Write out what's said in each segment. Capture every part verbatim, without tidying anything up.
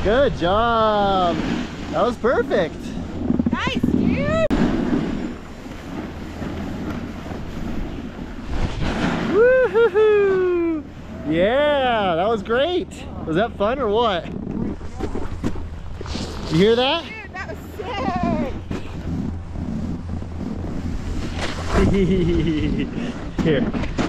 Good job. That was perfect. Nice, dude. Woo-hoo-hoo. Yeah, that was great. Was that fun or what? You hear that? Dude, that was sick. Here.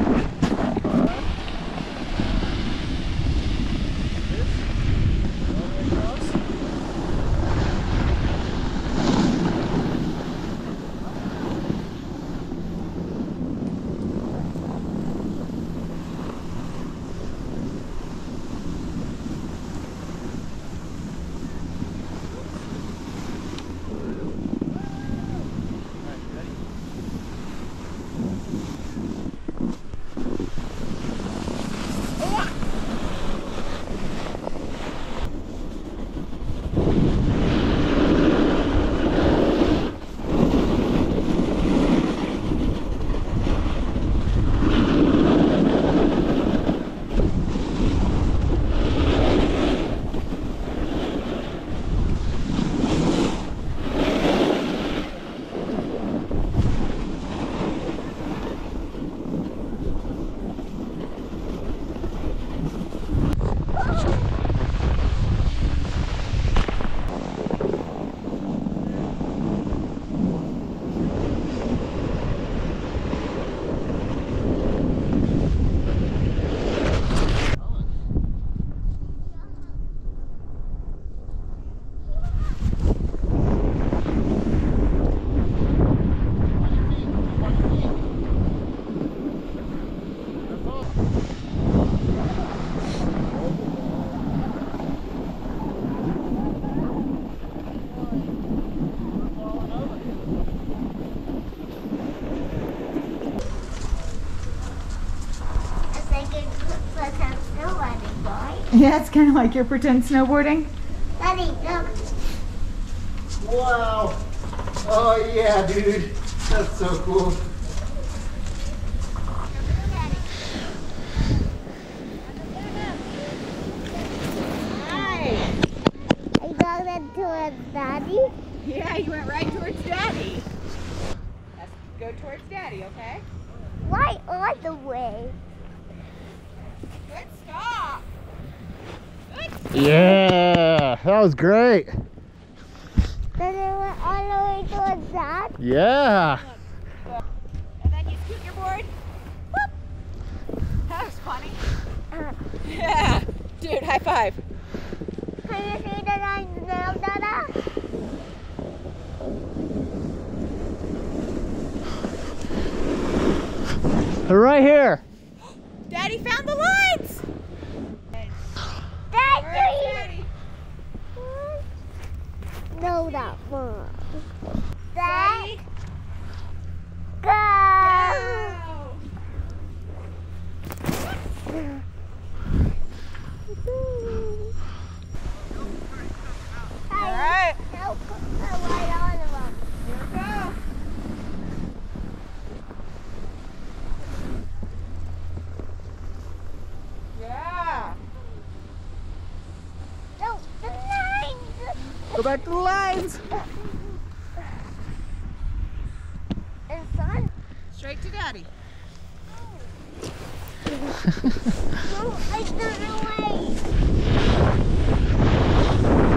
Yeah, it's kind of like your pretend snowboarding. Daddy, look. Wow. Oh yeah, dude. That's so cool. Nice. Are you going towards Daddy? Yeah, you went right towards Daddy. Let's go towards Daddy, okay? Right all the way. Good stop. Yeah, that was great. Then it went all the way towards that. Yeah. And then you scoot your board. Whoop. That was funny. Uh, Yeah. Dude, high five. can you see the lines now, Dada? They're right here. Daddy found the lines. Daddy! Where's Daddy? No, that one. Daddy. Go! All right. Help the light on them. Here we go. Yeah. No, the lines! Go back to the lines. And son, Straight to Daddy. no, I don't know way.